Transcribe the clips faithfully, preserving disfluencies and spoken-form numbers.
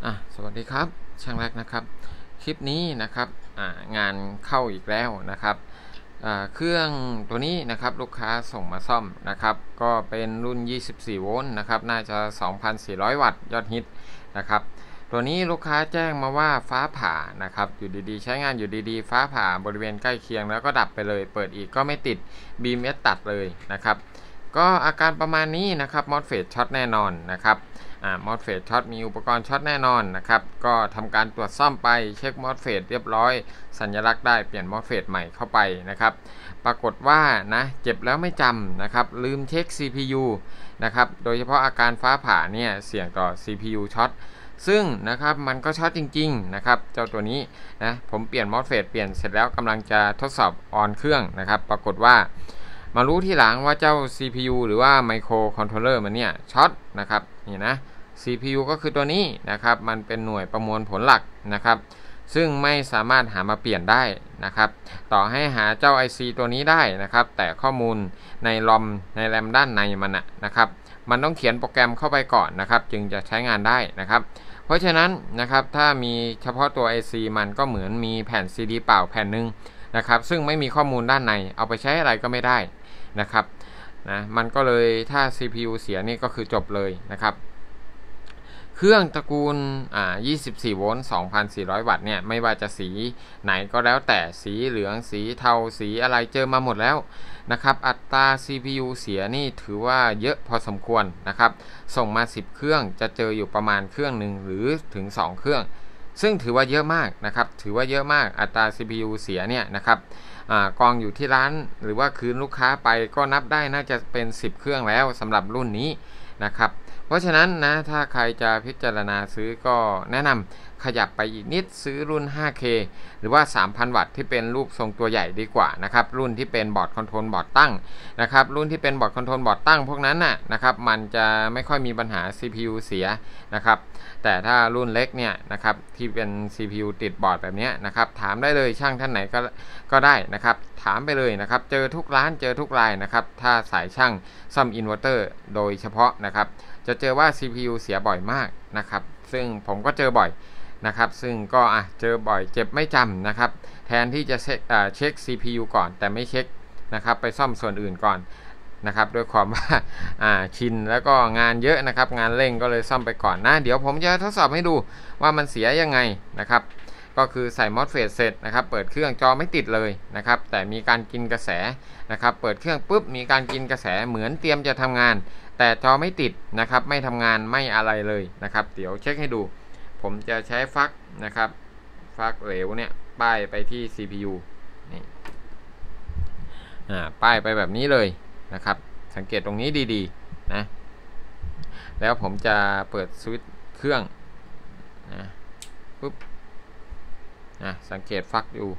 อ่ะสวัสดีครับช่างแรกนะครับคลิปนี้นะครับงานเข้าอีกแล้วนะครับเครื่องตัวนี้นะครับลูกค้าส่งมาซ่อมนะครับก็เป็นรุ่นยี่สิบสี่โวลต์นะครับน่าจะ สองพันสี่ร้อย วัตต์ยอดฮิตนะครับตัวนี้ลูกค้าแจ้งมาว่าฟ้าผ่านะครับอยู่ดีๆใช้งานอยู่ดีๆฟ้าผ่าบริเวณใกล้เคียงแล้วก็ดับไปเลยเปิดอีกก็ไม่ติด บี เอ็ม เอส ตัดเลยนะครับก็อาการประมาณนี้นะครับมอสเฟตช็อตแน่นอนนะครับอ่ามอสเฟตช็อตมีอุปกรณ์ช็อตแน่นอนนะครับก็ทำการตรวจซ่อมไปเช็คมอสเฟตเรียบร้อยสัญลักษณ์ได้เปลี่ยนมอสเฟตใหม่เข้าไปนะครับปรากฏว่านะเจ็บแล้วไม่จำนะครับลืมเช็ค ซี พี ยู นะครับโดยเฉพาะอาการฟ้าผ่าเนี่ยเสี่ยงต่อ ซี พี ยู ช็อตซึ่งนะครับมันก็ช็อตจริงๆนะครับเจ้าตัวนี้นะผมเปลี่ยนมอสเฟตเปลี่ยนเสร็จแล้วกำลังจะทดสอบออนเครื่องนะครับปรากฏว่ามารู้ทีหลังว่าเจ้า ซี พี ยู หรือว่าไมโครคอนโทรลเลอร์มันเนี่ยช็อตนะครับนี่นะ ซี พี ยู ก็คือตัวนี้นะครับมันเป็นหน่วยประมวลผลหลักนะครับซึ่งไม่สามารถหามาเปลี่ยนได้นะครับต่อให้หาเจ้า ไอ ซี ตัวนี้ได้นะครับแต่ข้อมูลในลอมในแรมด้านในมันนะครับมันต้องเขียนโปรแกรมเข้าไปก่อนนะครับจึงจะใช้งานได้นะครับเพราะฉะนั้นนะครับถ้ามีเฉพาะตัว ไอ ซี มันก็เหมือนมีแผ่น ซี ดี เปล่าแผ่นหนึ่งนะครับซึ่งไม่มีข้อมูลด้านในเอาไปใช้อะไรก็ไม่ได้นะครับนะมันก็เลยถ้า ซี พี ยู เสียนี่ก็คือจบเลยนะครับเครื่องตระกูลอ่ายี่สิบสี่โวลต์ สองพันสี่ร้อย วัตต์เนี่ยไม่ว่าจะสีไหนก็แล้วแต่สีเหลืองสีเทาสีอะไรเจอมาหมดแล้วนะครับอัตรา ซี พี ยู เสียนี่ถือว่าเยอะพอสมควรนะครับส่งมาสิบเครื่องจะเจออยู่ประมาณเครื่องหนึ่งหรือถึงสองเครื่องซึ่งถือว่าเยอะมากนะครับถือว่าเยอะมากอัตรา ซี พี ยู เสียเนี่ยนะครับกองอยู่ที่ร้านหรือว่าคืนลูกค้าไปก็นับได้น่าจะเป็นสิบเครื่องแล้วสำหรับรุ่นนี้นะครับเพราะฉะนั้นนะถ้าใครจะพิจารณาซื้อก็แนะนำขยับไปอีกนิดซื้อรุ่น ห้าเค หรือว่า สามพัน วัตต์ที่เป็นรูปทรงตัวใหญ่ดีกว่านะครับรุ่นที่เป็นบอร์ดคอนโทรลบอร์ดตั้งนะครับรุ่นที่เป็นบอร์ดคอนโทรลบอร์ดตั้งพวกนั้นน่ะนะครับมันจะไม่ค่อยมีปัญหา ซี พี ยู เสียนะครับแต่ถ้ารุ่นเล็กเนี่ยนะครับที่เป็น ซี พี ยู ติดบอร์ดแบบนี้นะครับถามได้เลยช่างท่านไหนก็ก็ได้นะครับถามไปเลยนะครับเจอทุกร้านเจอทุกรายนะครับถ้าสายช่างซ่อมอินเวอร์เตอร์โดยเฉพาะนะครับจะเจอว่า ซี พี ยู เสียบ่อยมากนะครับซึ่งผมก็เจอบ่อยนะครับซึ่งก็อ่ะเจอบ่อยเจ็บไม่จำนะครับแทนที่จะเช็คอ่าเช็ค ซี พี ยู ก่อนแต่ไม่เช็คนะครับไปซ่อมส่วนอื่นก่อนนะครับด้วยความว่าอ่าชินแล้วก็งานเยอะนะครับงานเร่งก็เลยซ่อมไปก่อนนะเดี๋ยวผมจะทดสอบให้ดูว่ามันเสียยังไงนะครับก็คือใส่มอสเฟตเสร็จนะครับเปิดเครื่องจอไม่ติดเลยนะครับแต่มีการกินกระแสนะครับเปิดเครื่องปุ๊บมีการกินกระแสเหมือนเตรียมจะทำงานแต่จอไม่ติดนะครับไม่ทำงานไม่อะไรเลยนะครับเดี๋ยวเช็คให้ดูผมจะใช้ฟักนะครับฟักเหลวเนี่ยป้ายไปที่ ซี พี ยู นี่อ่าป้ายไปแบบนี้เลยนะครับสังเกตตรงนี้ดีๆนะแล้วผมจะเปิดสวิตช์เครื่องนะปุ๊บนะสังเกตฟักอยู่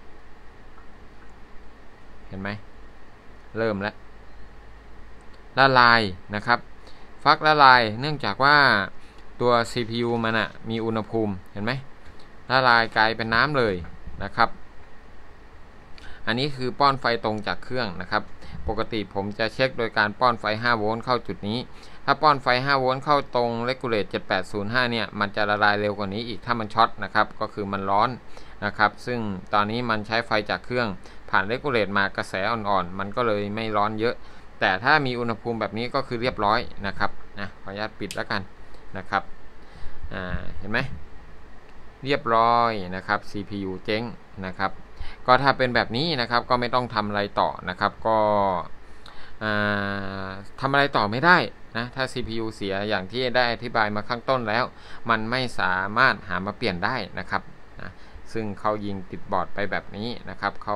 เห็นไหมเริ่มแล้วละลายนะครับฟักละลายเนื่องจากว่าตัว ซี พี ยู มันอะมีอุณหภูมิเห็นไหมละลายกลายเป็นน้ำเลยนะครับอันนี้คือป้อนไฟตรงจากเครื่องนะครับปกติผมจะเช็คโดยการป้อนไฟห้าโวลต์เข้าจุดนี้ถ้าป้อนไฟห้าโวลต์เข้าตรง Regulate เจ็ดแปดศูนย์ห้าเนี่ยมันจะละลายเร็วกว่านี้อีกถ้ามันช็อตนะครับก็คือมันร้อนนะครับซึ่งตอนนี้มันใช้ไฟจากเครื่องผ่าน Regulate มากระแสอ่อนๆมันก็เลยไม่ร้อนเยอะแต่ถ้ามีอุณหภูมิแบบนี้ก็คือเรียบร้อยนะครับนะขออนุญาตปิดแล้วกันนะครับอ่าเห็นไหมเรียบร้อยนะครับ ซี พี ยู เจ๊งนะครับก็ถ้าเป็นแบบนี้นะครับก็ไม่ต้องทำอะไรต่อนะครับก็ทำอะไรต่อไม่ได้นะถ้า ซี พี ยู เสียอย่างที่ได้อธิบายมาข้างต้นแล้วมันไม่สามารถหามาเปลี่ยนได้นะครับนะซึ่งเขายิงติดบอร์ดไปแบบนี้นะครับเขา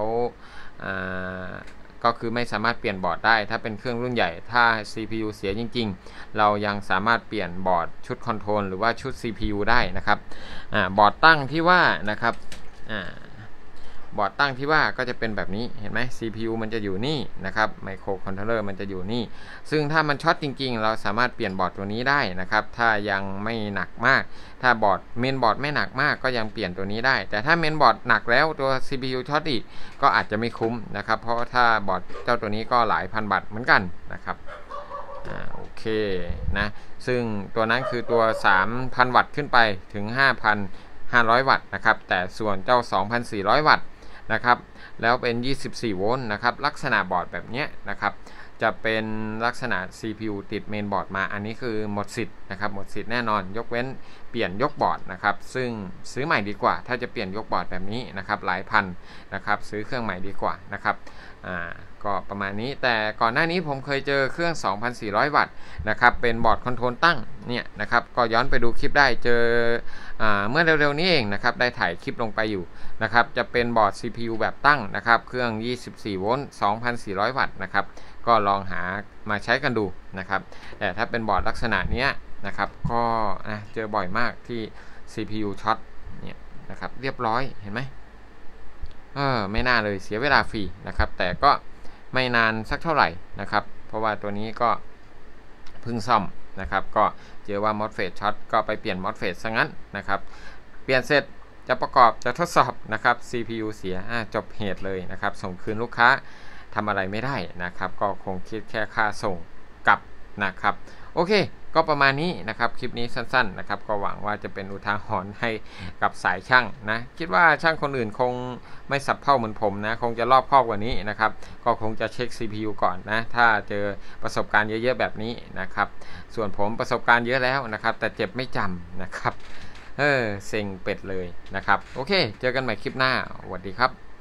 ก็คือไม่สามารถเปลี่ยนบอร์ดได้ถ้าเป็นเครื่องรุ่นใหญ่ถ้า ซี พี ยู เสียจริงๆเรายังสามารถเปลี่ยนบอร์ดชุดคอนโทรลหรือว่าชุด ซี พี ยู ได้นะครับบอร์ดตั้งที่ว่านะครับบอร์ดตั้งที่ว่าก็จะเป็นแบบนี้เห็นไหม ซี พี ยู มันจะอยู่นี่นะครับไมโครคอนโทรลเลอร์มันจะอยู่นี่ซึ่งถ้ามันช็อตจริงๆเราสามารถเปลี่ยนบอร์ดตัวนี้ได้นะครับถ้ายังไม่หนักมากถ้าบอร์ดเมนบอร์ดไม่หนักมากก็ยังเปลี่ยนตัวนี้ได้แต่ถ้าเมนบอร์ดหนักแล้วตัว ซี พี ยู ช็อตอีกก็อาจจะไม่คุ้มนะครับเพราะถ้าบอร์ดเจ้าตัวนี้ก็หลายพันบาทเหมือนกันนะครับอ่าโอเคนะซึ่งตัวนั้นคือตัว สามพัน วัตต์ขึ้นไปถึง ห้าพันห้าร้อย วัตต์นะครับแต่ส่วนเจ้า สองพันสี่ร้อย วัตต์นะครับแล้วเป็นยี่สิบสี่โวลต์นะครับลักษณะบอร์ดแบบนี้นะครับจะเป็นลักษณะ ซี พี ยู ติดเมนบอร์ดมาอันนี้คือหมดสิทธิ์นะครับหมดสิทธิ์แน่นอนยกเว้นเปลี่ยนยกบอร์ดนะครับซึ่งซื้อใหม่ดีกว่าถ้าจะเปลี่ยนยกบอร์ดแบบนี้นะครับหลายพันนะครับซื้อเครื่องใหม่ดีกว่านะครับอ่าก็ประมาณนี้แต่ก่อนหน้านี้ผมเคยเจอเครื่อง สองพันสี่ร้อย วัตต์นะครับเป็นบอร์ดคอนโทรลตั้งเนี่ยนะครับก็ย้อนไปดูคลิปได้เจออ่าเมื่อเร็วๆนี้เองนะครับได้ถ่ายคลิปลงไปอยู่นะครับจะเป็นบอร์ด ซี พี ยู แบบตั้งนะครับเครื่องยี่สิบสี่โวลต์ สองพันสี่ร้อย วัตต์นะครับก็ลองหามาใช้กันดูนะครับแต่ถ้าเป็นบอร์ดลักษณะนี้นะครับก็นะเจอบ่อยมากที่ ซี พี ยู ช็อตเนี่ยนะครับเรียบร้อยเห็นไหมเออไม่น่าเลยเสียเวลาฟรีนะครับแต่ก็ไม่นานสักเท่าไหร่นะครับเพราะว่าตัวนี้ก็เพิ่งซ่อมนะครับก็เจอว่ามอสเฟตช็อตก็ไปเปลี่ยนมอสเฟตซะงั้นนะครับเปลี่ยนเสร็จจะประกอบจะทดสอบนะครับ ซี พี ยู เสียจบเหตุเลยนะครับส่งคืนลูกค้าทำอะไรไม่ได้นะครับก็คงคิดแค่ค่าส่งกลับนะครับโอเคก็ประมาณนี้นะครับคลิปนี้สั้นๆนะครับก็หวังว่าจะเป็นอุทาหรณ์ให้กับสายช่างนะคิดว่าช่างคนอื่นคงไม่สับเพ่าเหมือนผมนะคงจะรอบคอบกว่านี้นะครับก็คงจะเช็ค ซี พี ยู ก่อนนะถ้าเจอประสบการณ์เยอะๆแบบนี้นะครับส่วนผมประสบการณ์เยอะแล้วนะครับแต่เจ็บไม่จำนะครับเออเซ็งเป็ดเลยนะครับโอเคเจอกันใหม่คลิปหน้าสวัสดีครับ